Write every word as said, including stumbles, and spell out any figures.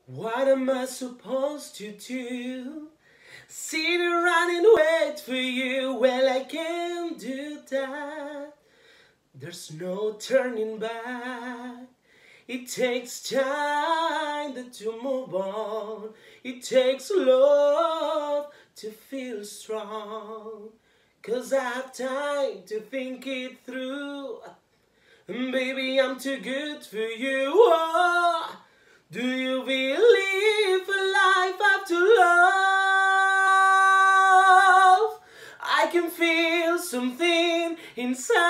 What am I supposed to do? Sit around and wait for you? Well, I can't do that. There's no turning back. It takes time to move on. It takes love to feel strong. 'Cause I have time to think it through. And baby, I'm too good for you. Oh, do you believe a life after love? I can feel something inside